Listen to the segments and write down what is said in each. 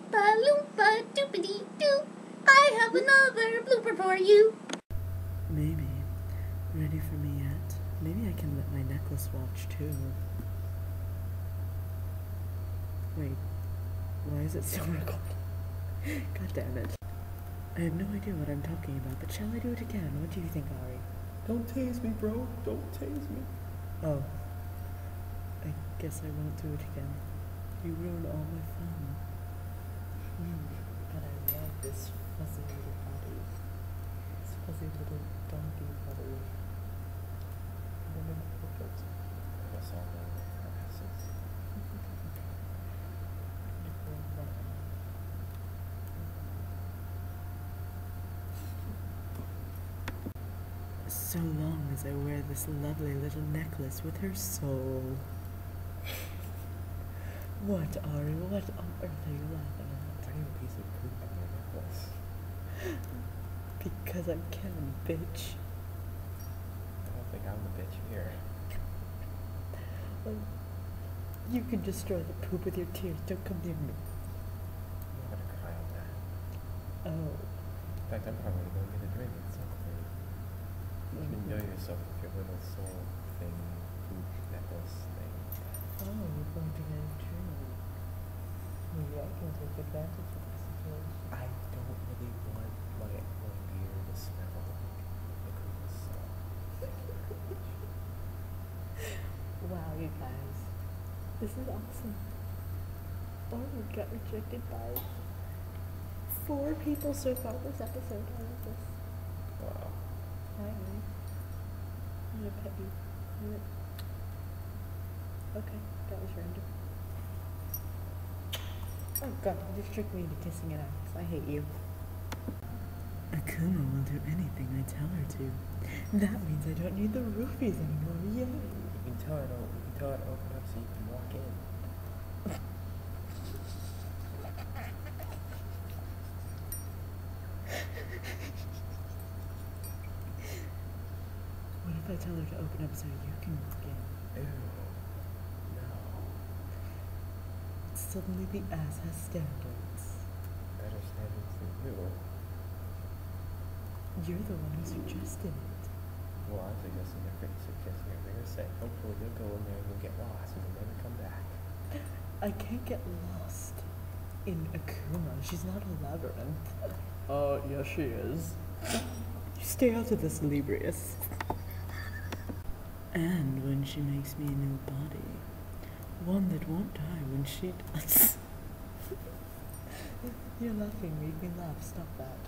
Oompa loompa doopity doo. I have another blooper for you. Maybe. Ready for me yet? Maybe I can let my necklace watch too. Wait, why is it still recording? God damn it. I have no idea what I'm talking about, but shall I do it again? What do you think, Ari? Don't tase me, bro. Don't tase me. Oh. I guess I won't do it again. You ruined all my fun. But I love this fuzzy little body. This fuzzy little donkey body. That's all the glasses. So long as I wear this lovely little necklace with her soul. What, Ari? What on earth are you laughing at? Tiny piece of poop on your necklace. Because I can, bitch. I don't think I'm the bitch here. Well, you can destroy the poop with your tears. Don't come near me. I'm not gonna cry on that. Oh. In fact, I'm probably gonna go get a drink. It's not clear. You can enjoy yourself with your little soul thing, poop necklace thing. Oh, you're going to get a drink. Maybe I can take advantage of the situation. I don't really want my own beer to smell like the Christmas song. Thank you very much. Wow, you guys. This is awesome. Arnold got rejected by 4 people so far this episode. I love this. Wow. Hi, Amy. I'm gonna pet you. Okay, that was random. Oh god, you just tricked me into kissing an ass. I hate you. Akuma will do anything I tell her to. That means I don't need the roofies anymore. Yay! You can tell it to open up so you can walk in. What if I tell her to open up so you can walk in? Ew. No. Suddenly the ass has standards. Better standards than you. You're the one who suggested it. Well, I'm suggesting you're suggesting you're gonna say, hopefully you'll go in there and you'll get lost and you'll never come back. I can't get lost in Akuma. She's not a labyrinth. Oh, yes she is. You stay out of this, Librius. And when she makes me a new body, one that won't die when she does. You're laughing, made me laugh. Stop that.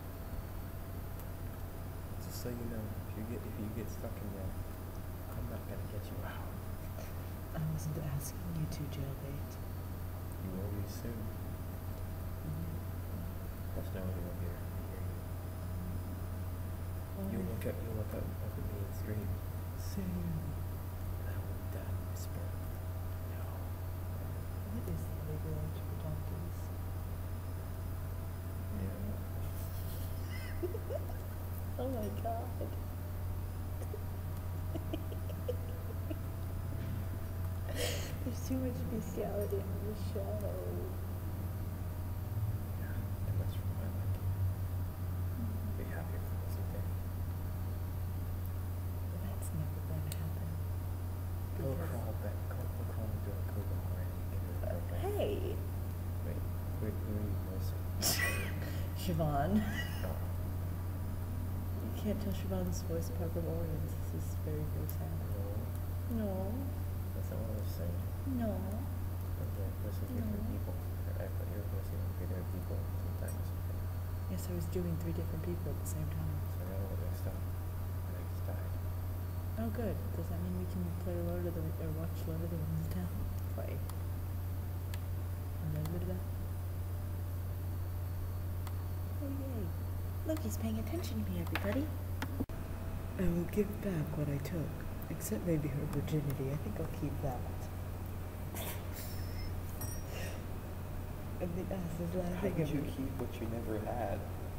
Just so you know, if you get stuck in there, I'm not gonna get you out. I wasn't asking you to, jailbait. You will be soon. Plus nobody will hear you. You'll look at me in the street. Soon. And I will die and whisper, no. What is the legal age for donkeys? Yeah. Oh my god. There's too much bestiality on the show. Yeah, and that's from my liking. Be happy if it was a day. That's never going to happen. Go crawl into a Kuba already. Hey! Wait, who are you voicing? Siobhan. Oh. You can't tell Siobhan's voice apart from Orion's. This is very, very sad. No, No. that's not what I was saying. No. But yeah, voicing different people. I thought you were voicing 3 different people sometimes. Yes, I was doing 3 different people at the same time. So now we're gonna stop. I just died. Oh, good. Does that mean we can play Lord of the or watch Lord of the Rings now? Play. A little bit of that. Oh yay! Loki's paying attention to me, everybody. I will give back what I took, except maybe her virginity. I think I'll keep that. And the ass is How laughing could at you me. keep what you never had?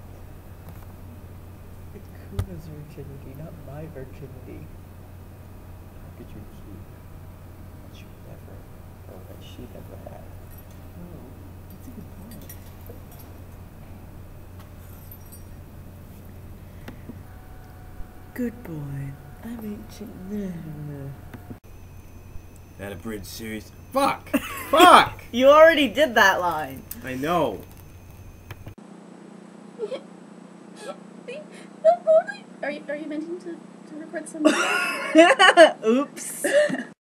It's Kuma's virginity, not my virginity. How could you keep what you never, or what she never had? Oh, that's a good point. Good boy. I'm 18. That a bridge series? Fuck! Fuck! You already did that line. I know. Are you meaning to record some? Oops.